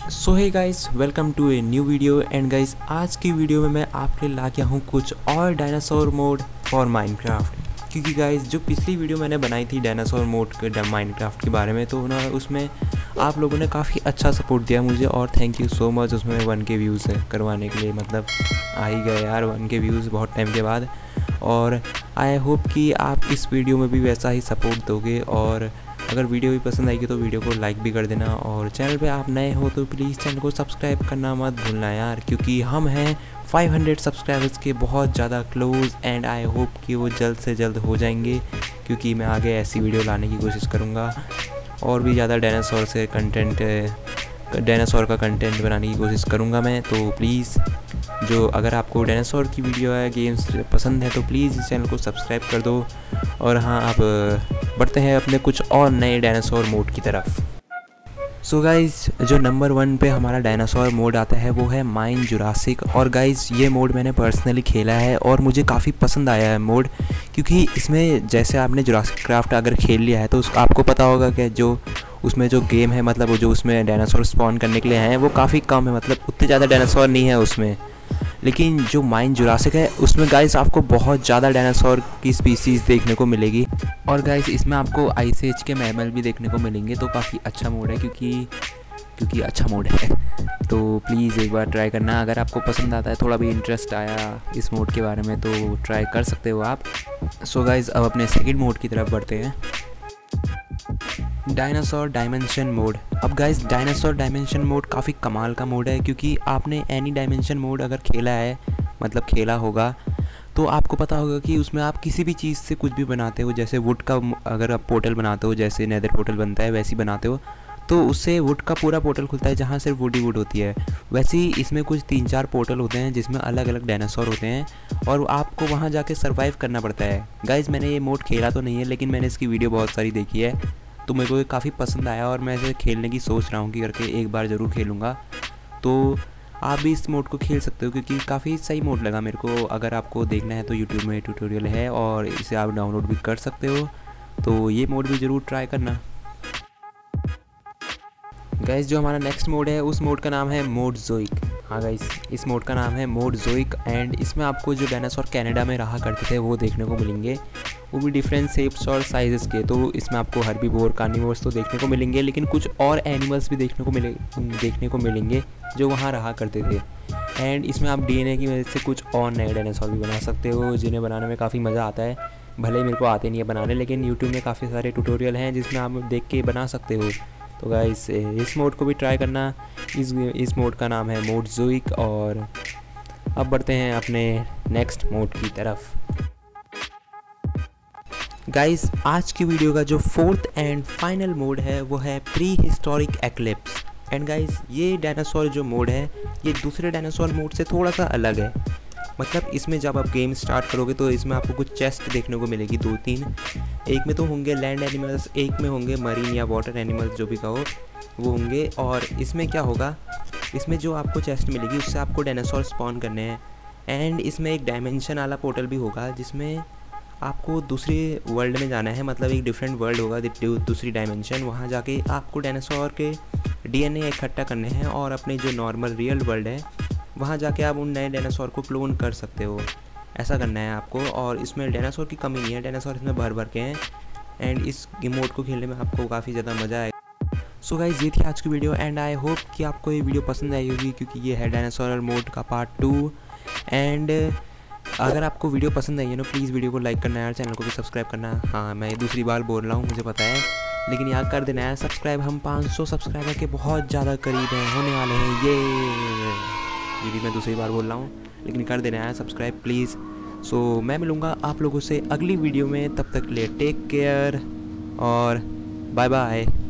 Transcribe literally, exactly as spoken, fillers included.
So hey guys, welcome to a new video. And guys, आज की video में मैं आपके लिए ला गया हूँ कुछ और डायनासोर मोड फॉर माइनक्राफ्ट। क्योंकि गाइस, जो पिछली वीडियो मैंने बनाई थी डायनासोर मोड के माइनक्राफ्ट के बारे में, तो ना उसमें आप लोगों ने काफ़ी अच्छा सपोर्ट दिया मुझे और थैंक यू सो मच। उसमें वन के व्यूज़ करवाने के लिए, मतलब आ ही गए यार वन के व्यूज़ बहुत टाइम के बाद। और आई होप कि आप इस वीडियो में भी वैसा ही सपोर्ट दोगे। और अगर वीडियो भी पसंद आएगी तो वीडियो को लाइक भी कर देना। और चैनल पे आप नए हो तो प्लीज़ चैनल को सब्सक्राइब करना मत भूलना यार, क्योंकि हम हैं पाँच सौ सब्सक्राइबर्स के बहुत ज़्यादा क्लोज। एंड आई होप कि वो जल्द से जल्द हो जाएंगे, क्योंकि मैं आगे ऐसी वीडियो लाने की कोशिश करूँगा और भी ज़्यादा डायनासोर से कंटेंट डायनासोर का कंटेंट बनाने की कोशिश करूँगा मैं। तो प्लीज़, जो अगर आपको डायनासोर की वीडियो है, गेम्स पसंद है, तो प्लीज़ इस चैनल को सब्सक्राइब कर दो। और हाँ, आप बढ़ते हैं अपने कुछ और नए डायनासोर मोड की तरफ। सो so गाइज़, जो नंबर वन पे हमारा डायनासोर मोड आता है वो है माइन जुरासिक। और गाइज़, ये मोड मैंने पर्सनली खेला है और मुझे काफ़ी पसंद आया है मोड, क्योंकि इसमें जैसे आपने जुरासिक क्राफ्ट अगर खेल लिया है तो उसको आपको पता होगा कि जो उसमें जो गेम है, मतलब वो जो उसमें डायनासोर स्पॉन करने के लिए हैं वो काफ़ी कम है, मतलब उतने ज़्यादा डायनासोर नहीं है उसमें। लेकिन जो माइन जुरासिक है उसमें गाइस आपको बहुत ज़्यादा डायनासोर की स्पीसीज़ देखने को मिलेगी। और गाइस, इसमें आपको आइस एज के मैमल भी देखने को मिलेंगे। तो काफ़ी अच्छा मोड है, क्योंकि क्योंकि अच्छा मोड है। तो प्लीज़ एक बार ट्राई करना। अगर आपको पसंद आता है, थोड़ा भी इंटरेस्ट आया इस मोड के बारे में, तो ट्राई कर सकते हो आप। सो so गाइस, अब अपने सेकंड मोड की तरफ बढ़ते हैं, डायनासोर डायमेंशन मोड। अब गाइस, डायनासोर डायमेंशन मोड काफ़ी कमाल का मोड है, क्योंकि आपने एनी डायमेंशन मोड अगर खेला है, मतलब खेला होगा, तो आपको पता होगा कि उसमें आप किसी भी चीज़ से कुछ भी बनाते हो। जैसे वुड का अगर आप पोर्टल बनाते हो, जैसे नेदर पोर्टल बनता है वैसे बनाते हो, तो उससे वुड का पूरा पोर्टल खुलता है जहाँ सिर्फ वुड ही वुड होती है। वैसे ही इसमें कुछ तीन चार पोर्टल होते हैं जिसमें अलग अलग डायनासोर होते हैं और आपको वहाँ जाके सर्वाइव करना पड़ता है। गाइस, मैंने ये मोड खेला तो नहीं है, लेकिन मैंने इसकी वीडियो बहुत सारी देखी है, तो मेरे को ये काफ़ी पसंद आया और मैं इसे खेलने की सोच रहा हूँ कि करके एक बार ज़रूर खेलूँगा। तो आप भी इस मोड को खेल सकते हो, क्योंकि काफ़ी सही मोड लगा मेरे को। अगर आपको देखना है तो यूट्यूब में ट्यूटोरियल है और इसे आप डाउनलोड भी कर सकते हो, तो ये मोड भी ज़रूर ट्राई करना। गाइस, जो हमारा नेक्स्ट मोड है उस मोड का नाम है मोड जोइक। हाँ गाइस, इस मोड का नाम है मोड जोइक। एंड इसमें आपको जो डायनासोर कनाडा में रहा करते थे वो देखने को मिलेंगे, वो भी डिफरेंट शेप्स और साइज़ेस के। तो इसमें आपको हर्बीवोर, कार्निवोर्स तो देखने को मिलेंगे, लेकिन कुछ और एनिमल्स भी देखने को मिले देखने को मिलेंगे जो वहाँ रहा करते थे। एंड इसमें आप डीएनए की मदद से कुछ और नए डायनासोर भी बना सकते हो, जिन्हें बनाने में काफ़ी मज़ा आता है। भले ही मेरे को आते नहीं है बनाने, लेकिन यूट्यूब में काफ़ी सारे ट्यूटोरियल हैं जिसमें आप देख के बना सकते हो। तो गाइस, इस मोड को भी ट्राई करना। इस इस मोड का नाम है मोड जोइक। और अब बढ़ते हैं अपने नेक्स्ट मोड की तरफ। गाइस, आज की वीडियो का जो फोर्थ एंड फाइनल मोड है वो है prehistoric eclipse. And guys, ये डायनासोर जो मोड है ये दूसरे डायनासोर मोड से थोड़ा सा अलग है। मतलब इसमें जब आप गेम स्टार्ट करोगे तो इसमें आपको कुछ चेस्ट देखने को मिलेगी, दो तीन। एक में तो होंगे लैंड एनिमल्स, एक में होंगे मरीन या वाटर एनिमल्स, जो भी कहो वो होंगे। और इसमें क्या होगा, इसमें जो आपको चेस्ट मिलेगी उससे आपको डायनासोर स्पॉन करने हैं। एंड इसमें एक डायमेंशन वाला पोर्टल भी होगा जिसमें आपको दूसरे वर्ल्ड में जाना है, मतलब एक डिफरेंट वर्ल्ड होगा, दूसरी डायमेंशन। वहाँ जाके आपको डायनासोर के डीएनए इकट्ठा करने हैं और अपने जो नॉर्मल रियल वर्ल्ड है वहाँ जाके आप उन नए डायनासोर को क्लोन कर सकते हो। ऐसा करना है आपको। और इसमें डायनासोर की कमी नहीं है, डायनासोर इसमें भर भर के हैं। एंड इस मोड को खेलने में आपको काफ़ी ज़्यादा मज़ा आएगा। सो गाइस, ये थी आज की वीडियो। एंड आई होप कि आपको ये वीडियो पसंद आई होगी, क्योंकि ये है डायनासोर मोड का पार्ट टू। एंड अगर आपको वीडियो पसंद आई है ना, प्लीज़ वीडियो को लाइक करना यार, चैनल को भी सब्सक्राइब करना। हाँ, मैं दूसरी बार बोल रहा हूँ, मुझे पता है, लेकिन यार कर देना है सब्सक्राइब। हम पाँच सौ सब्सक्राइबर के बहुत ज़्यादा करीब हैं, होने वाले हैं ये ये भी मैं दूसरी बार बोल रहा हूँ, लेकिन कर देना है सब्सक्राइब प्लीज़। सो मैं मिलूँगा आप लोगों से अगली वीडियो में, तब तक के लिए टेक केयर और बाय बाय।